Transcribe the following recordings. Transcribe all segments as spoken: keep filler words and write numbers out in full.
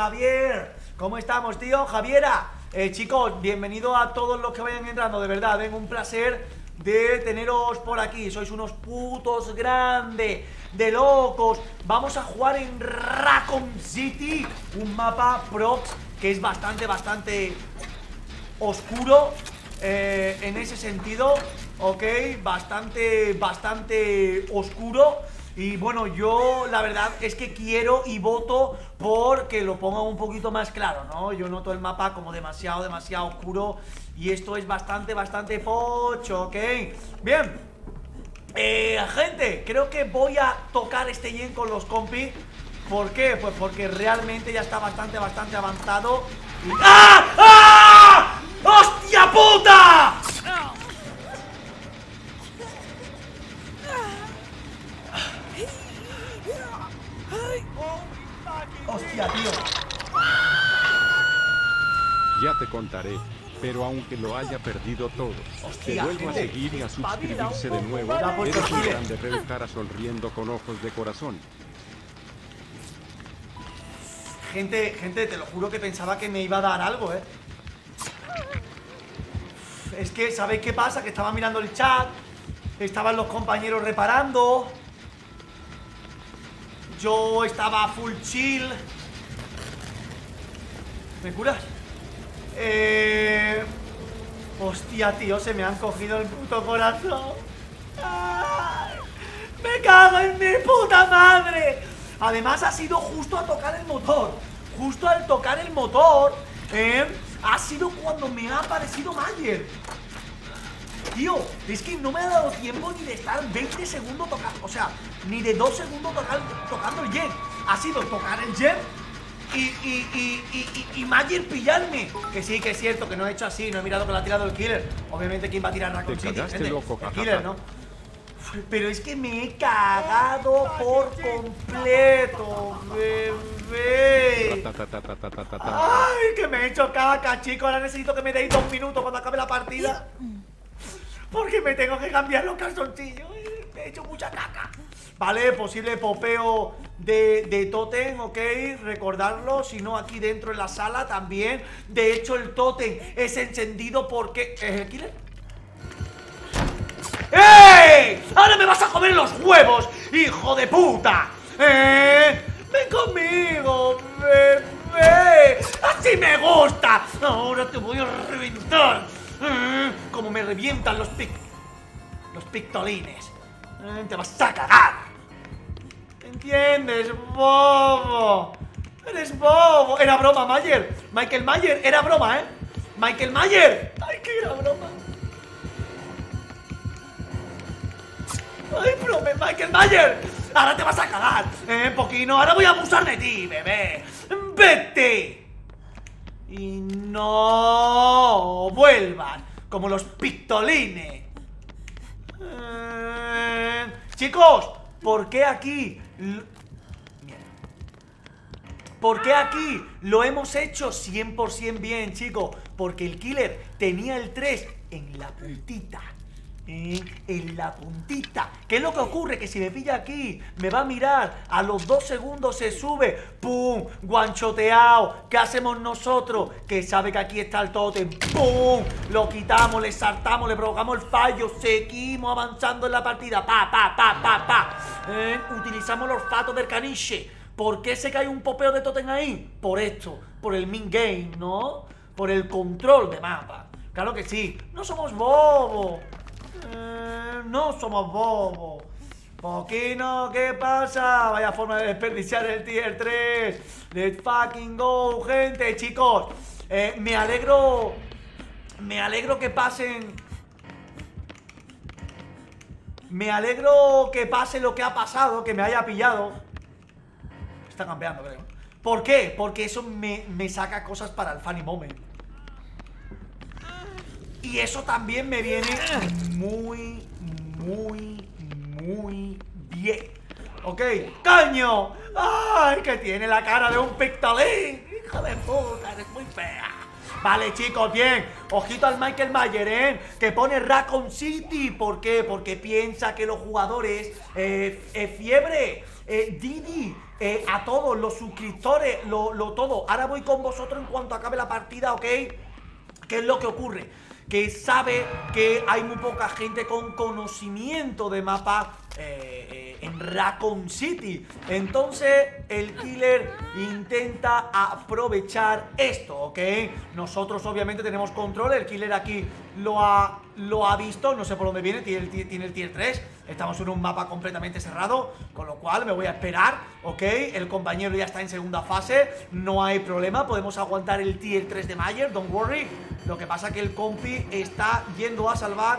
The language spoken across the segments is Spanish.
Javier, ¿cómo estamos, tío? Javiera, eh, chicos, bienvenido a todos los que vayan entrando, de verdad, vengo un placer de teneros por aquí. Sois unos putos grandes, de locos. Vamos a jugar en Raccoon City, un mapa prox que es bastante, bastante oscuro eh, en ese sentido, ok, bastante, bastante oscuro. Y bueno, yo la verdad es que quiero y voto por que lo ponga un poquito más claro, ¿no? Yo noto el mapa como demasiado, demasiado oscuro y esto es bastante, bastante pocho, ¿ok? Bien, eh, gente, creo que voy a tocar este gen con los compis. ¿Por qué? Pues porque realmente ya está bastante, bastante avanzado y... ¡Ah! ¡Ah! ¡Hostia puta! Hostia, tío. Ya te contaré, pero aunque lo haya perdido todo, Hostia, te vuelvo gente, a seguir y a suscribirse de nuevo. ¿vale? Eres Pues, un oye. grande Red Cara sonriendo con ojos de corazón. Gente, gente, te lo juro que pensaba que me iba a dar algo, eh. Es que, ¿sabéis qué pasa? Que estaba mirando el chat, estaban los compañeros reparando, yo estaba full chill. ¿Me curas? Eh... Hostia, tío, se me han cogido el puto corazón. ¡Ay! ¡Me cago en mi puta madre! Además ha sido justo a tocar el motor. Justo al tocar el motor, eh, ha sido cuando me ha aparecido Mayer. Tío, es que no me ha dado tiempo ni de estar veinte segundos tocando, o sea, ni de dos segundos tocar, tocando el gen. Ha sido tocar el gen y, y, y, y, y, y Mayer pillarme. Que sí, que es cierto, que no he hecho así, no he mirado que lo ha tirado el killer. Obviamente, ¿quién va a tirar Raccoon Te City? cagaste, Gente, loco, el jajaja. killer, ¿no? Pero es que me he cagado por completo, bebé. Ta, ta, ta, ta, ta, ta, ta, ta. Ay, que me he hecho caca, chicos. Ahora necesito que me deis dos minutos cuando acabe la partida, porque me tengo que cambiar los calzoncillos. Me he hecho mucha caca. Vale, posible popeo de, de tótem, ok, recordarlo. Si no, aquí dentro en la sala también. De hecho, el tótem es encendido porque... ¿Es el killer? ¡Ey! ¡Ahora me vas a comer los huevos, hijo de puta! ¡Eh! ¡Ven conmigo, bebé! ¡Así me gusta! Ahora te voy a reventar. Eh, como me revientan los pic... los pictolines. Eh, te vas a cagar. ¿Entiendes, bobo? Eres bobo. Era broma, Mayer. Michael Mayer, era broma, ¿eh? Michael Mayer. Ay, que era broma. ¡Ay, brome, Michael Mayer! ¡Ahora te vas a cagar! ¡Eh, Poquino! ¡Ahora voy a abusar de ti, bebé! ¡Vete! Y no vuelvan como los pictolines. Eh, chicos, ¿por qué aquí? L- Mierda. ¿Por qué aquí lo hemos hecho cien por cien bien, chicos? Porque el killer tenía el tres en la puntita. Eh, en la puntita. ¿Qué es lo que ocurre? Que si me pilla aquí, me va a mirar, a los dos segundos se sube, ¡pum! Guanchoteado. ¿Qué hacemos nosotros? Que sabe que aquí está el tótem, ¡pum! Lo quitamos, le saltamos, le provocamos el fallo, seguimos avanzando en la partida, pa, pa, pa, pa, pa. Eh, utilizamos el olfato del caniche. ¿Por qué se cae un popeo de tótem ahí? Por esto, por el min game, ¿no? Por el control de mapa. Claro que sí, no somos bobos. Eh, no somos bobos. Poquino, ¿qué pasa? Vaya forma de desperdiciar el tier tres. Let's fucking go, gente, chicos. eh, Me alegro. Me alegro que pasen. Me alegro que pase lo que ha pasado, que me haya pillado. Está campeando, creo. ¿Por qué? Porque eso me, me saca cosas para el funny moment. Y eso también me viene muy, muy, muy bien. Ok, ¡caño! ¡Ay, que tiene la cara de un pictolín! ¡Hijo de puta, eres muy fea! Vale, chicos, bien. Ojito al Michael Mayer, ¿eh? Que pone Raccoon City. ¿Por qué? Porque piensa que los jugadores... Eh, eh, fiebre, eh, Didi, eh, a todos los suscriptores, lo, lo todo. Ahora voy con vosotros en cuanto acabe la partida, ¿ok? ¿Qué es lo que ocurre? Que sabe que hay muy poca gente con conocimiento de mapa eh, eh, en Raccoon City. Entonces el killer intenta aprovechar esto, ¿ok? Nosotros obviamente tenemos control. El killer aquí lo ha, lo ha visto. No sé por dónde viene, tiene el, tiene el tier tres. Estamos en un mapa completamente cerrado, con lo cual me voy a esperar, ¿ok? El compañero ya está en segunda fase, no hay problema, podemos aguantar el tier tres de Mayer, don't worry. Lo que pasa que el compi está yendo a salvar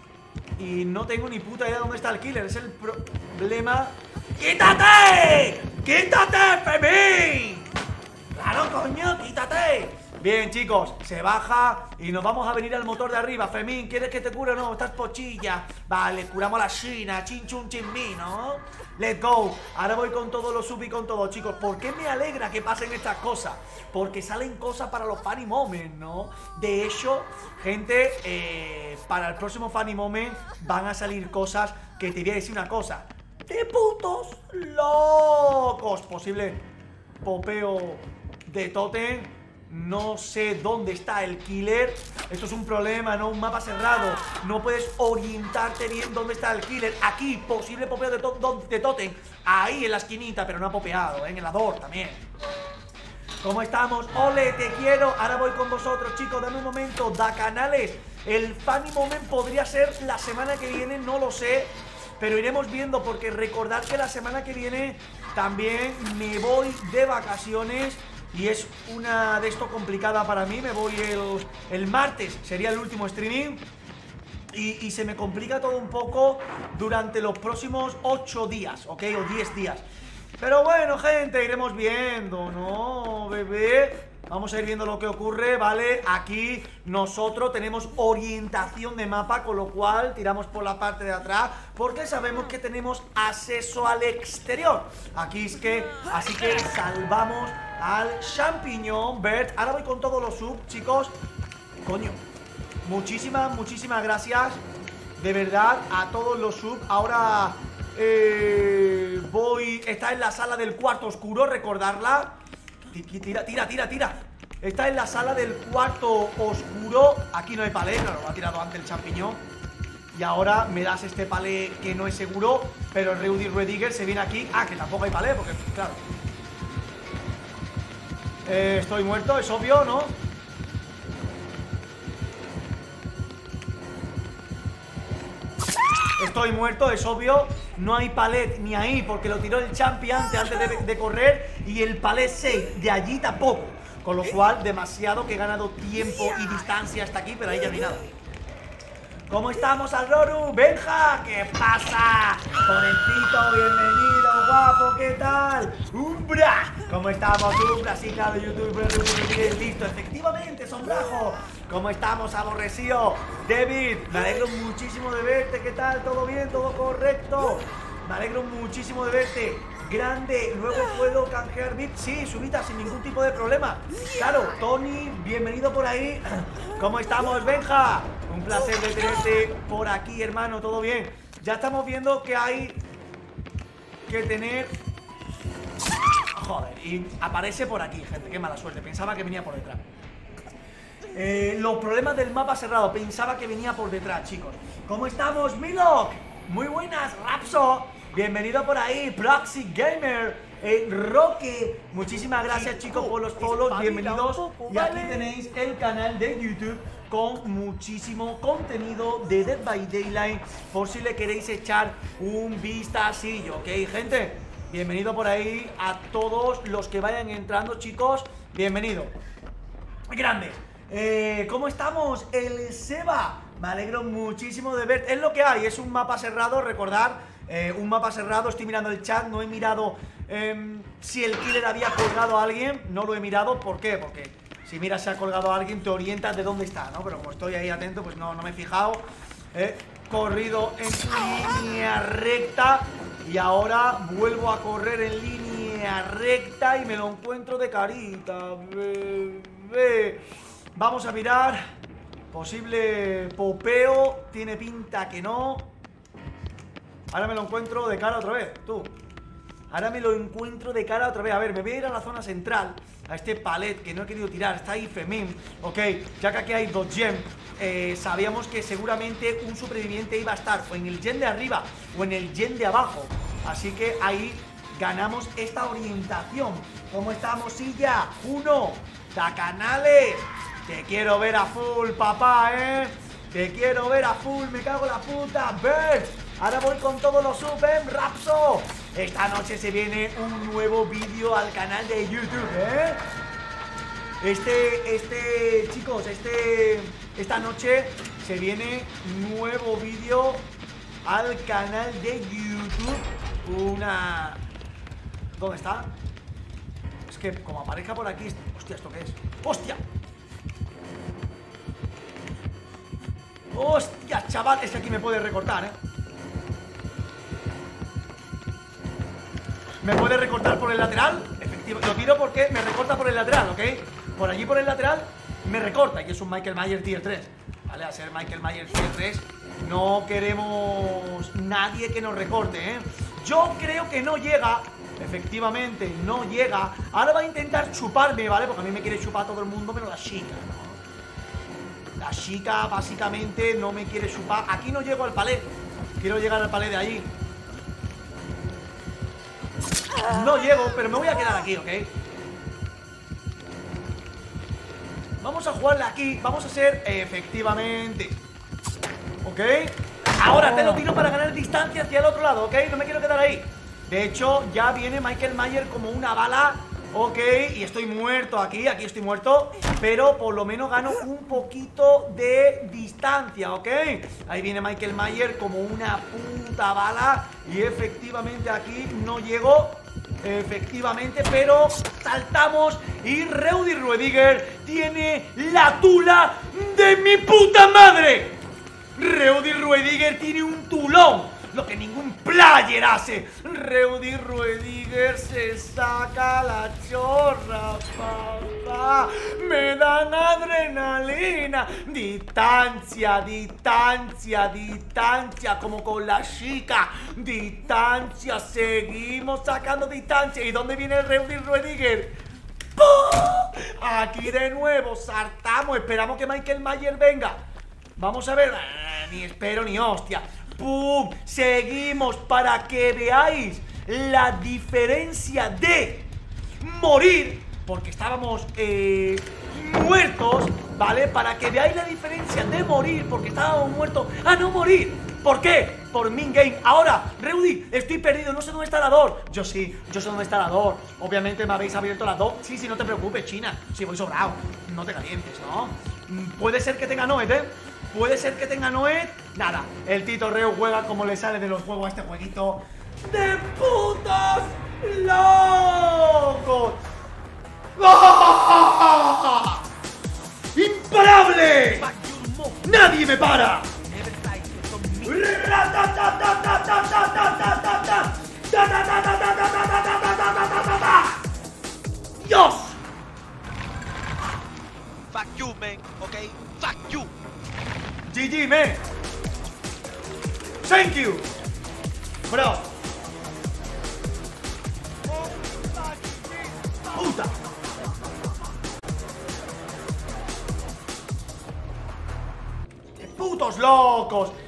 y no tengo ni puta idea de dónde está el killer, es el problema. ¡Quítate! ¡Quítate, Femín! ¡Claro, coño, quítate! Bien, chicos, se baja y nos vamos a venir al motor de arriba. Femín, ¿quieres que te cure o no? Estás pochilla. Vale, curamos a la China, chin chun chin mi, ¿no? Let's go. Ahora voy con todos los sub y con todo, chicos. ¿Por qué me alegra que pasen estas cosas? Porque salen cosas para los funny moments, ¿no? De hecho, gente, eh, para el próximo funny moment van a salir cosas que te voy a decir una cosa. ¡De putos locos! Posible popeo de Totem. No sé dónde está el killer. Esto es un problema, ¿no? Un mapa cerrado. No puedes orientarte bien dónde está el killer. Aquí, posible popeo de, to de Totem. Ahí en la esquinita, pero no ha popeado, ¿eh? En el ador también. ¿Cómo estamos? ¡Ole, te quiero! Ahora voy con vosotros, chicos. Dame un momento. Da canales. El funny moment podría ser la semana que viene, no lo sé. Pero iremos viendo, porque recordad que la semana que viene también me voy de vacaciones. Y es una de esto complicada para mí. Me voy el, el martes, sería el último streaming. Y, y se me complica todo un poco durante los próximos ocho días, ¿ok? O diez días. Pero bueno, gente, iremos viendo, ¿no, bebé? Vamos a ir viendo lo que ocurre, ¿vale? Aquí nosotros tenemos orientación de mapa, con lo cual tiramos por la parte de atrás, porque sabemos que tenemos acceso al exterior. Aquí es que, así que salvamos al champiñón Bert. Ahora voy con todos los subs, chicos. Coño, muchísimas, muchísimas gracias, de verdad, a todos los subs. Ahora eh, voy, está en la sala del cuarto oscuro, recordarla. Tira, tira, tira, tira. Está en la sala del cuarto oscuro. Aquí no hay palé, claro, lo ha tirado antes el champiñón. Y ahora me das este palé que no es seguro. Pero el Rudy Rediger se viene aquí. Ah, que tampoco hay palé, porque, claro. eh, Estoy muerto, es obvio, ¿no? Estoy muerto, es obvio. No hay palet ni ahí, porque lo tiró el champi antes, antes de, de correr. Y el palet seis de allí tampoco. Con lo cual, demasiado, que he ganado tiempo y distancia hasta aquí, pero ahí ya no hay nada. ¿Cómo estamos, Alroru? ¡Benja! ¿Qué pasa? Jovencito, bienvenido, guapo, ¿qué tal? ¡Umbra! ¿Cómo estamos, Umbra? Sí, claro, YouTube, listo, efectivamente, sombrajo. ¿Cómo estamos, aborrecido? David, me alegro muchísimo de verte, ¿qué tal? ¿Todo bien? ¿Todo correcto? Me alegro muchísimo de verte. Grande, luego puedo canjear bits. Sí, subita sin ningún tipo de problema. Claro, Tony, bienvenido por ahí. ¿Cómo estamos, Benja? Un placer de tenerte por aquí, hermano, ¿todo bien? Ya estamos viendo que hay que tener... Joder, y aparece por aquí, gente, qué mala suerte. Pensaba que venía por detrás. eh, Los problemas del mapa cerrado. Pensaba que venía por detrás, chicos. ¿Cómo estamos, Milok? Muy buenas, Rapso. Bienvenido por ahí, Proxy Gamer, eh, Roque. Muchísimas gracias, chicos, por los follows. Bienvenidos. Y aquí tenéis el canal de YouTube con muchísimo contenido de Dead by Daylight, por si le queréis echar un vistacillo, ¿ok, gente? Bienvenido por ahí a todos los que vayan entrando, chicos. Bienvenido. Grande. Eh, ¿Cómo estamos? El Seba. Me alegro muchísimo de ver. Es lo que hay, es un mapa cerrado, recordar. Eh, un mapa cerrado, estoy mirando el chat. No he mirado eh, si el killer había colgado a alguien. No lo he mirado, ¿por qué? Porque si miras si ha colgado a alguien te orientas de dónde está, ¿no? Pero como estoy ahí atento, pues no, no me he fijado. He corrido en línea recta y ahora vuelvo a correr en línea recta y me lo encuentro de carita, bebé. Vamos a mirar. Posible popeo. Tiene pinta que no. Ahora me lo encuentro de cara otra vez, tú. Ahora me lo encuentro de cara otra vez. A ver, me voy a ir a la zona central, a este palet que no he querido tirar. Está ahí Femim, ok. Ya que aquí hay dos gems, eh, sabíamos que seguramente un superviviente iba a estar o en el gen de arriba o en el gen de abajo. Así que ahí ganamos esta orientación. ¿Cómo estamos, Silla? Uno, da canales. Te quiero ver a full, papá, eh. Te quiero ver a full, me cago en la puta. Birds. Ahora voy con todos los subs, Rapso. Esta noche se viene un nuevo vídeo al canal de YouTube, ¿eh? Este, este, chicos, este, esta noche se viene nuevo vídeo al canal de YouTube. Una... ¿Dónde está? Es que como aparezca por aquí... Hostia, ¿esto qué es? ¡Hostia! ¡Hostia, chaval! Es que aquí me puede recortar, ¿eh? ¿Me puede recortar por el lateral? Efectivamente, lo tiro porque me recorta por el lateral, ¿ok? Por allí por el lateral me recorta. Y es un Michael Myers tier tres, ¿vale? A ser Michael Myers tier tres no queremos nadie que nos recorte, ¿eh? Yo creo que no llega. Efectivamente, no llega. Ahora va a intentar chuparme, ¿vale? Porque a mí me quiere chupar todo el mundo, pero la chica, ¿no? La chica básicamente no me quiere chupar. Aquí no llego al palet. Quiero llegar al palet de allí. No llego, pero me voy a quedar aquí, ¿ok? Vamos a jugarle aquí. Vamos a hacer, efectivamente, ¿ok? Ahora te lo tiro para ganar distancia hacia el otro lado, ¿ok? No me quiero quedar ahí. De hecho, ya viene Michael Myers como una bala, ¿ok? Y estoy muerto aquí, aquí estoy muerto. Pero por lo menos gano un poquito de distancia, ¿ok? Ahí viene Michael Myers como una puta bala. Y efectivamente aquí no llego. Efectivamente, pero saltamos y Reudy Ruediger tiene la tula de mi puta madre. Reudy Ruediger tiene un tulón, lo que ningún player hace. Reudy Ruediger se saca la chorra, papá. Me dan adrenalina. Distancia, distancia, distancia, como con la chica. Distancia, seguimos sacando distancia. ¿Y dónde viene el Reudy Ruediger? ¡Pum! Aquí de nuevo, saltamos. Esperamos que Michael Myers venga. Vamos a ver. Ah, ni espero ni hostia. ¡Pum! Seguimos para que veáis la diferencia de morir, porque estábamos eh, muertos, ¿vale? Para que veáis la diferencia de morir, porque estábamos muertos, a no morir. ¿Por qué? Por Min Game. Ahora, Reudy, estoy perdido, no sé dónde está la door. Yo sí, yo sé dónde está la door. Obviamente me habéis abierto la door. Sí, sí, no te preocupes, China. Sí, voy sobrado. No te calientes, ¿no? Puede ser que tenga Noed, ¿eh? Puede ser que tenga Noed. Nada, el Tito Reu juega como le sale de los juegos a este jueguito de putos locos. ¡Oh! ¡Imparable! ¡Nadie me para! ¡Dios! Fuck you, man, ok? Fuck you. G G, man. Thank you. Bro. Puta. ¡Qué putos locos!